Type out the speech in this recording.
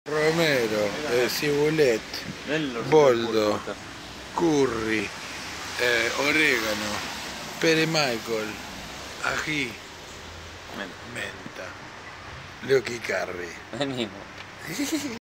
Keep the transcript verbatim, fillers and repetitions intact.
Romero, eh, cibulet, boldo, curry, eh, orégano, pere Michael, ají, menta, Leo Carri. Venimos.